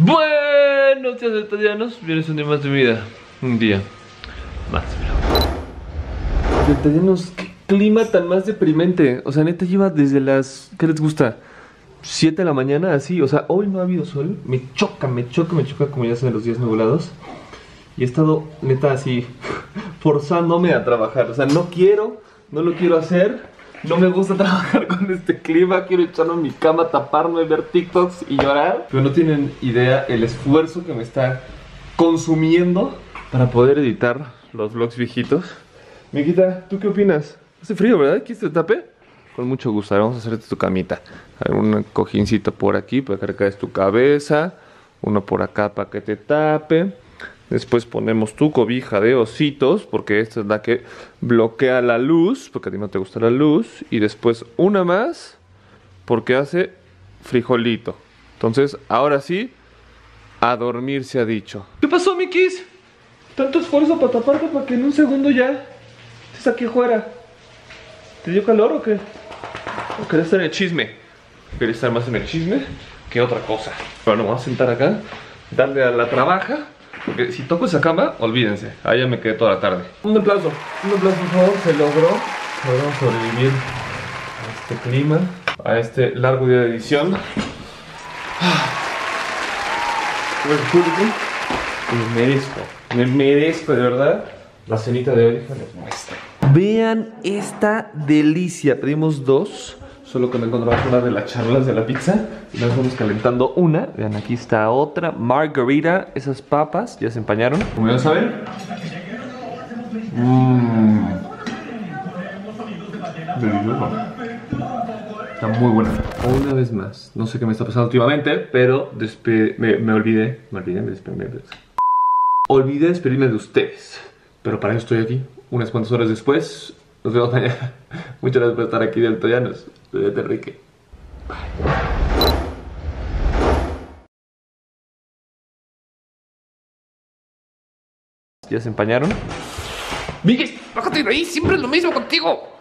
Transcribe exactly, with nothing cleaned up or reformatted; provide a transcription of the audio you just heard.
Buenos días, vegetarianos. Vienes un día más de mi vida. Un día más. Vegetarianos, qué clima tan más deprimente. O sea, neta lleva desde las... ¿Qué les gusta? siete de la mañana, así. O sea, hoy no ha habido sol. Me choca, me choca, me choca como ya saben los días nublados. Y he estado, neta, así forzándome a trabajar. O sea, no quiero, no lo quiero hacer. No me gusta trabajar con este clima. Quiero echarme en mi cama, taparme, ver TikToks y llorar. Pero no tienen idea el esfuerzo que me está consumiendo para poder editar los vlogs viejitos. Miquita, ¿tú qué opinas? Hace frío, ¿verdad? ¿Quieres que te tape? Con mucho gusto. Ahora vamos a hacerte tu camita. Hay un cojincito por aquí para que recaes tu cabeza. Uno por acá para que te tape. Después ponemos tu cobija de ositos, porque esta es la que bloquea la luz, porque a ti no te gusta la luz. Y después una más, porque hace frijolito. Entonces, ahora sí, a dormir se ha dicho. ¿Qué pasó, Mikis? Tanto esfuerzo para taparte para que en un segundo ya estés aquí afuera. ¿Te dio calor o qué? ¿O querés estar en el chisme? ¿Querés estar más en el chisme que otra cosa? Bueno, vamos a sentar acá, darle a la trabaja. Porque si toco esa cama, olvídense. Ahí ya me quedé toda la tarde. Un aplauso, un aplauso por favor. Se logró. Logramos sobrevivir a este clima, a este largo día de edición. Gracias, público. Me merezco, me merezco de verdad la cenita de hoy. Les muestro. Vean esta delicia. Pedimos dos, solo que no encontramos una de las charlas de la pizza. Y nos vamos calentando una. Vean, aquí está otra margarita. Esas papas ya se empañaron. Como ya saben. Mmm. Delicioso. Está muy buena. Una vez más. No sé qué me está pasando últimamente, pero me, me olvidé. Me olvidé, me despedí. Me olvidé despedirme de ustedes. Pero para eso estoy aquí. Unas cuantas horas después. Nos vemos mañana. Muchas gracias por estar aquí, Deltoyanos. Cuídate, Enrique. Bye. ¿Ya se empañaron? ¡Miguel! ¡Bájate de ahí! ¡Siempre es lo mismo contigo!